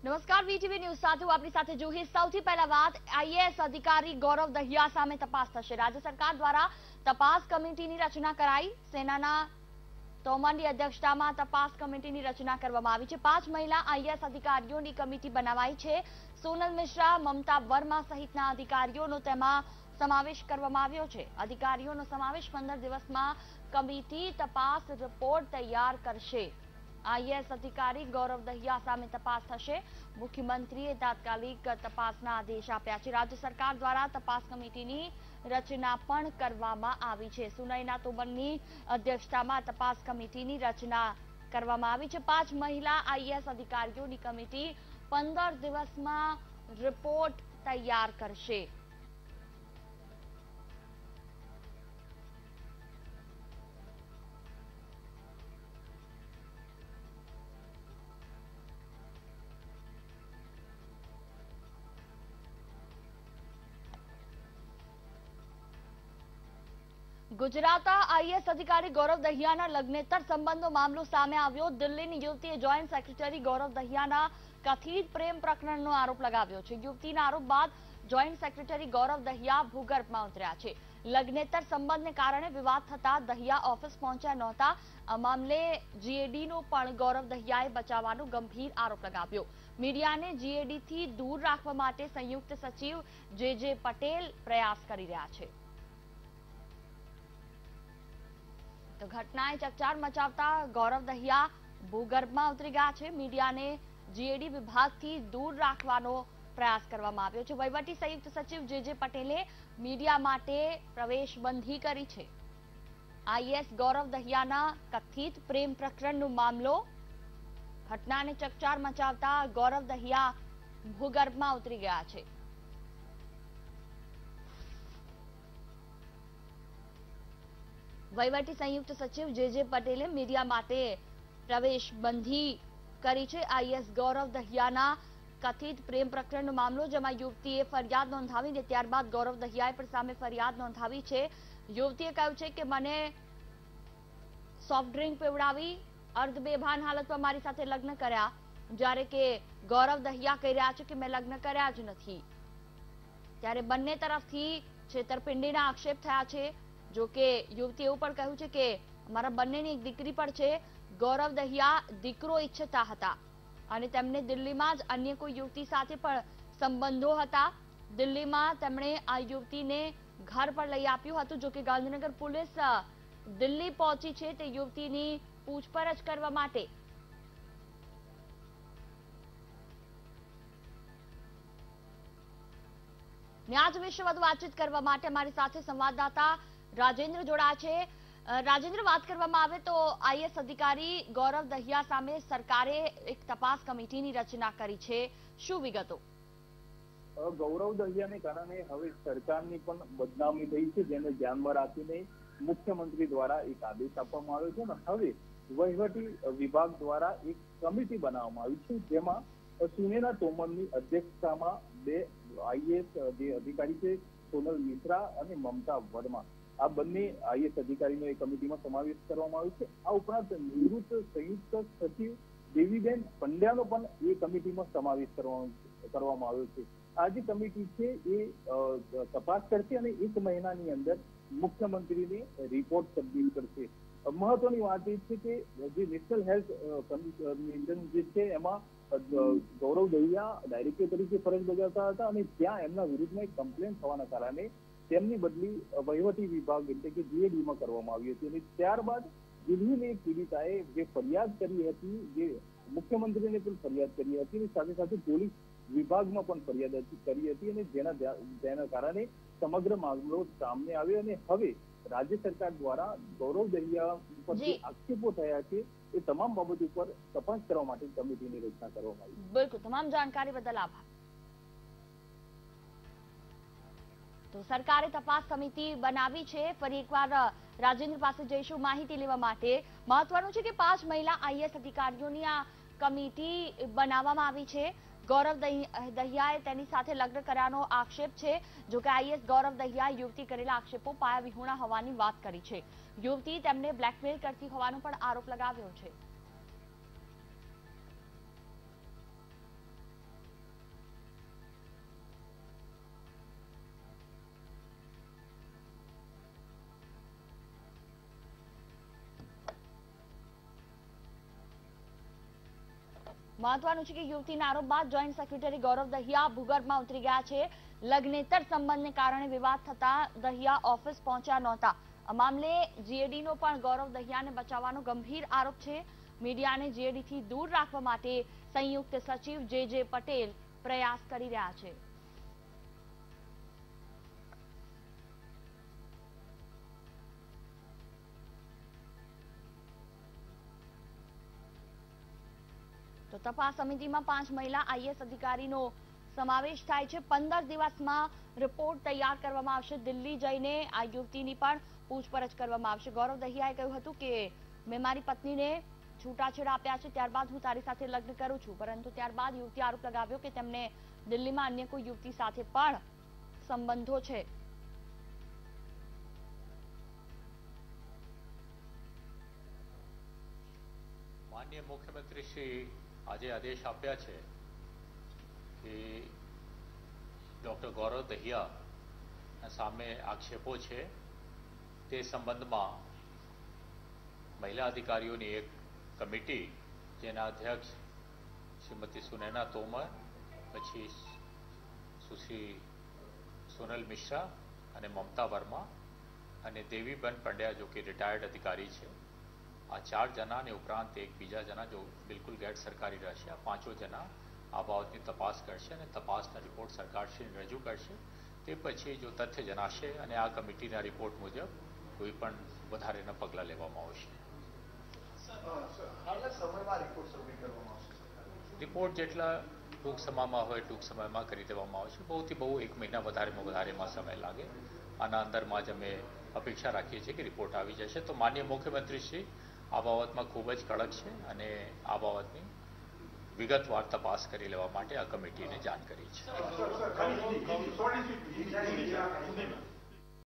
નમસ્કાર, VTV news સાથે હું આપની સાથે જુહી। સૌથી પહેલા વાત, આઈએએસ અધિકારી ગૌરવ દહિયા સામે તપાસ થશે। રાજ્ય સરકાર દ્વારા તપાસ કમિટીની રચના કરાઈ। સેનાના તોમરની અધ્યક્ષતામાં તપાસ કમિટીની રચના કરવામાં આવી છે। 5 મહિલા આઈએએસ અધિકારીઓની કમિટી બનાવાઈ છે। સોનલ મિશ્રા, મમતા વર્મા સહિતના અધિકારીઓનો તેમાં સમાવેશ કરવામાં આવ્યો છે। અધિકારીઓનો સમાવેશ 15 દિવસમાં કમિટી તપાસ રિપોર્ટ તૈયાર કરશે। આઈએએસ અધિકારી ગૌરવ દહિયા સામે તપાસ થશે। મુખ્યમંત્રીએ તાત્કાલિક તપાસના આદેશ આપ્યા છે। રાજ્ય સરકાર દ્વારા તપાસ કમિટીની રચના પણ કરવામાં આવી છે। સુનયના તોમરની અધ્યક્ષતામાં તપાસ કમિટીની રચના કરવામાં આવી છે। 5 મહિલા આઈએએસ અધિકારીઓની કમિટી 15 દિવસમાં રિપોર્ટ તૈયાર કરશે। ગુજરાત આઈએએસ અધિકારી ગૌરવ દહિયાના લગ્નેતર સંબંધનો મામલો સામે આવ્યો। દિલ્હીની યુવતીએ જોઈન્ટ સેક્રેટરી ગૌરવ દહિયાના કથિત પ્રેમ પ્રકરણનો આરોપ લગાવ્યો છે। યુવતીના આરોપ બાદ જોઈન્ટ સેક્રેટરી ગૌરવ દહિયા ભૂગર્ભમાં ઉતર્યા છે। લગ્નેતર સંબંધને કારણે વિવાદ થતા દહિયા ઓફિસ પહોંચ્યા નહોતા। આ મામલે જીએડીનો પણ ગૌરવ દહિયાએ બચાવવાનો ગંભીર આરોપ લગાવ્યો। મીડિયાને જીએડીથી દૂર રાખવા માટે સંયુક્ત સચિવ જે પટેલ પ્રયાસ કરી રહ્યા છે। તો ઘટનાએ ચકચાર મચાવતા ગૌરવ દહિયા ભૂગર્ભમાં ઉતરી ગયા છે। મીડિયાને જીએડી વિભાગથી દૂર રાખવાનો પ્રયાસ કરવામાં આવ્યો છે। વહીવટી સંયુક્ત સચિવ જે પટેલે મીડિયા માટે પ્રવેશબંધી કરી છે। આઈએએસ ગૌરવ દહિયાના કથિત પ્રેમ પ્રકરણનો મામલો, ઘટનાને ચકચાર મચાવતા ગૌરવ દહિયા ભૂગર્ભમાં ઉતરી ગયા છે। વહીવટી સંયુક્ત સચિવ જે પટેલે મીડિયા માટે પ્રવેશબંધી કરી છે। આઈએએસ ગૌરવ દહિયાના કથિત પ્રેમ પ્રકરણનો મામલો, જેમાં યુવતીએ ફરિયાદ નોંધાવીને ત્યારબાદ ગૌરવ દહિયાએ પણ સામે ફરિયાદ નોંધાવી છે। યુવતીએ કહ્યું છે કે મને સોફ્ટ ડ્રિંક પીવડાવી, અર્ધ બેભાન હાલતમાં મારી સાથે લગ્ન કર્યા, જ્યારે કે ગૌરવ દહિયા કહી રહ્યા છે કે મેં લગ્ન કર્યા જ નથી। ત્યારે બંને તરફથી છેતરપિંડીના આક્ષેપ થયા છે। જો કે યુવતી એવું પણ કહ્યું છે કે અમારા બંનેની એક દીકરી પણ છે। ગૌરવ દહિયા દીકરો ઈચ્છતા હતા અને તેમને દિલ્હીમાં જ અન્ય કોઈ યુવતી સાથે પણ સંબંધો હતા। દિલ્હીમાં તેમણે આ યુવતીને ઘર પણ લઈ આપ્યું હતું। જો કે ગાંધીનગર પોલીસ દિલ્હી પહોંચી છે તે યુવતીની પૂછપરછ કરવા માટે। આજ વિશે વધુ વાતચીત કરવા માટે અમારી સાથે સંવાદદાતા રાજેન્દ્ર જોડાયા છે। રાજેન્દ્ર, વાત કરવામાં આવે તો આઈએએસ અધિકારી ગૌરવ દહિયા સામે સરકારે એક તપાસ કમિટીની રચના કરી છે, શું વિગતો? ગૌરવ દહિયાને કારણે હવે સરકારની પણ બદનામી થઈ છે, જેને ધ્યાનમાં રાખીને મુખ્યમંત્રી દ્વારા એક આદેશ આપવામાં આવ્યો છે અને હવે વહીવટી વિભાગ દ્વારા એક કમિટી બનાવવામાં આવી છે, જેમાં સુનયના તોમરની અધ્યક્ષતામાં 2 આઈએએસ જે અધિકારી છે, સોનલ મિશ્રા અને મમતા વર્મા, આ બંને આઈએએસ અધિકારીનો એ કમિટીમાં સમાવેશ કરવામાં આવ્યો છે। આ ઉપરાંત નિવૃત્ત સંયુક્ત સચિવ દેવીબેન પંડ્યાનો પણ એ કમિટીમાં સમાવેશ કરવામાં આવ્યો છે। આ જે કમિટી છે એ તપાસ કરશે અને 1 મહિનાની અંદર મુખ્યમંત્રીને રિપોર્ટ સબમિટ કરશે। મહત્વની વાત એ છે કે જે નેશનલ હેલ્થ કમિશન જે છે એમાં ગૌરવ દહિયા ડાયરેક્ટર તરીકે ફરજ બજાવતા હતા અને ત્યાં એમના વિરુદ્ધમાં એક કમ્પ્લેન થવાના કારણે તેમની બદલી વહીવટી વિભાગ એટલે કે જીએડીમાં કરવામાં આવી હતી અને ત્યારબાદ દિલ્હીની પીડિતાએ જે ફરિયાદ કરી હતી, જે મુખ્યમંત્રીને પણ ફરિયાદ કરી હતી અને સાથે સાથે પોલીસ વિભાગમાં પણ ફરિયાદ કરી હતી અને જેના કારણે સમગ્ર મામલો સામે આવ્યો અને હવે રાજ્ય સરકાર દ્વારા ગૌરવ દહિયા પર જે આક્ષેપો થયા છે એ તમામ બાબત ઉપર તપાસ કરવા માટે કમિટીની રચના કરવામાં આવી। બિલકુલ, તમામ જાણકારી બદલ આભાર। તો સરકારે તપાસ સમિતિ બનાવી છે। ફરી એકવાર રાજેન્દ્ર પાસે જઈશું માહિતી લેવા માટે। મહત્વનું છે કે 5 મહિલા આઈએએસ અધિકારીઓની આ કમિટી બનાવવામાં આવી છે। ગૌરવ દહિયાએ તેની સાથે લગ્ન કર્યાનો આક્ષેપ છે। જો કે આઈએએસ ગૌરવ દહિયાએ યુવતી કરેલા આક્ષેપો પાયા વિહોણા હોવાની વાત કરી છે। યુવતી તેમને બ્લેકમેલ કરતી હોવાનો પણ આરોપ લગાવ્યો છે। મહત્વનું છે કે યુવતીના આરોપ બાદ જોઈન્ટ સેક્રેટરી ગૌરવ દહિયા ભૂગર્ભમાં ઉતરી ગયા છે. લગ્નેતર સંબંધને કારણે વિવાદ થતા દહિયા ઓફિસ પહોંચ્યા નહોતા. આ મામલે જીએડીનો પણ ગૌરવ દહિયાને બચાવવાનો ગંભીર આરોપ છે. મીડિયાને જીએડીથી દૂર રાખવા માટે સંયુક્ત સચિવ જે પટેલ પ્રયાસ કરી રહ્યા છે. તો તપાસ સમિતિમાં 5 મહિલા આઈએએસ અધિકારીનો સમાવેશ થાય છે. 15 દિવસમાં રિપોર્ટ તૈયાર કરવામાં આવશે. દિલ્હી જઈને આ યુવતીની પણ પૂછપરછ કરવામાં આવશે. ગૌરવ દહિયાએ કહ્યું હતું કે મેં મારી પત્નીને છૂટાછેડા આપ્યા છે, ત્યારબાદ હું તારી સાથે લગ્ન કરું છું. પરંતુ ત્યારબાદ યુવતી આરોપ લગાવ્યો કે તેમને દિલ્હીમાં અન્ય કોઈ યુવતી સાથે પણ સંબંધો છે. માનનીય મુખ્યમંત્રી શ્રી આજે આદેશ આપ્યા છે કે ડોક્ટર ગૌરવ દહિયા સામે આક્ષેપો છે તે સંબંધમાં મહિલા અધિકારીઓની એક કમિટી, જેના અધ્યક્ષ શ્રીમતી સુનૈના તોમર, પછી સુશ્રી સોનલ મિશ્રા અને મમતા વર્મા અને દેવીબેન પંડ્યા, જો કે રિટાયર્ડ અધિકારી છે, આ 4 જણા અને ઉપરાંત એક બીજા જણા જો બિલકુલ ગેર સરકારી રહેશે, આ 5 જણા આ બાબતની તપાસ કરશે અને તપાસના રિપોર્ટ સરકારશ્રીને રજૂ કરશે. તે પછી જો તથ્ય જણાશે અને આ કમિટીના રિપોર્ટ મુજબ કોઈ પણ વધારેના પગલાં લેવામાં આવશે. રિપોર્ટ જેટલા ટૂંક સમયમાં હોય ટૂંક સમયમાં કરી દેવામાં આવશે. બહુથી બહુ 1 મહિના વધારેમાં સમય લાગે. આના અંદરમાં જ અમે અપેક્ષા રાખીએ છીએ કે રિપોર્ટ આવી જશે. તો માનનીય મુખ્યમંત્રી શ્રી આ બાબતમાં ખૂબ જ કડક છે અને આ બાબતની વિગતવાર તપાસ કરી લેવા માટે આ કમિટીને જાણ કરી છે.